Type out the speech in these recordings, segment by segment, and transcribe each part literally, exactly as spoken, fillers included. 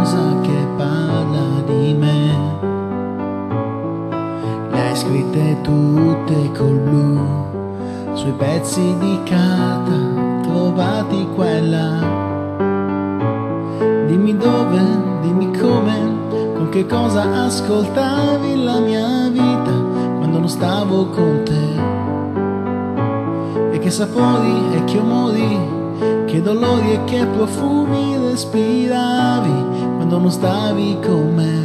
cosa che parla di me. Le hai scritte tutte col blu sui pezzi di carta trovati qua e là. Dimmi dove, dimmi come, con che cosa ascoltavi la mia vita quando non stavo con te. E che sapori e che umori, che dolori e che profumi respiravi quando non stavi con me.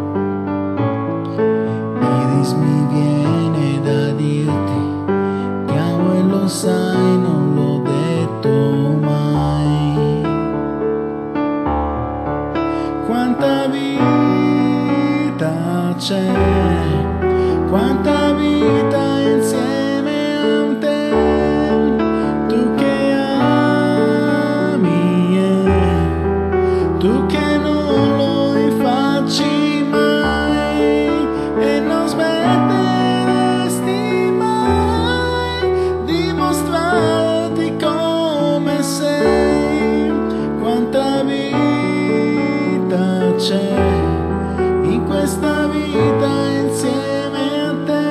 Iris, mi viene da dirti ti amo e lo sai, non l'ho detto mai. Quanta vita c'è, quanta vita insieme a te, tu che ami e tu che non lo rifacci mai e non smetteresti mai di mostrarti come sei. Quanta vita c'è in questa vita insieme a te.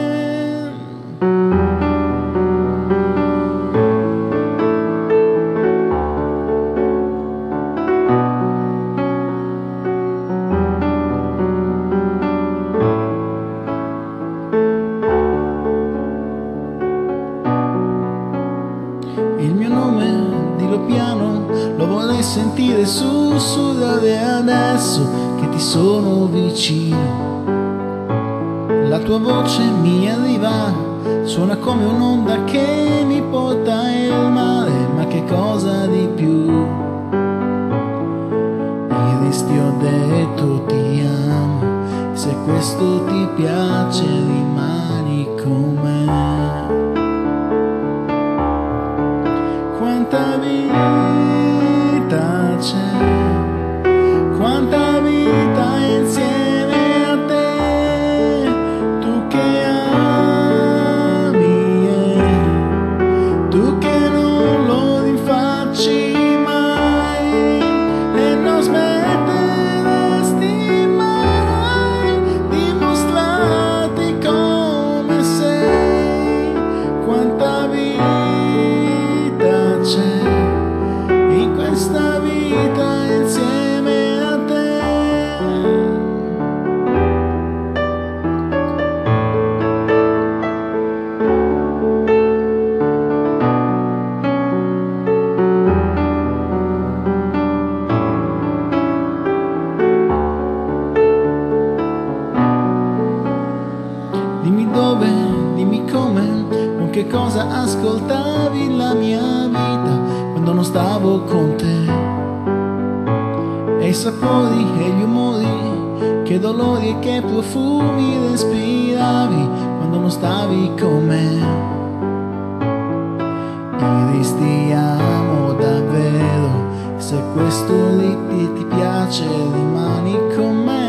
Il mio nome, dillo piano, lo vorrei sentire sussurrare adesso che ti sono vicino. La tua voce mi arriva, suona come un'onda che mi porta il mare, ma che cosa di più? Iris, ti ho detto ti amo, se questo ti piace rimani con me. Quanta vita c'è, quanta vita insieme a te, tu che ami e tu che non lo rifacci mai e non smetteresti mai di mostrarti come sei. Quanta vita c'è in questa vita insieme a te. Dimmi dove, dimmi come, con che cosa ascoltavi la mia vita quando non stavo con te. E i sapori e gli umori, che dolori e che profumi respiravi quando non stavi con me. Iris, ti amo davvero, se questo ti, ti piace rimani con me.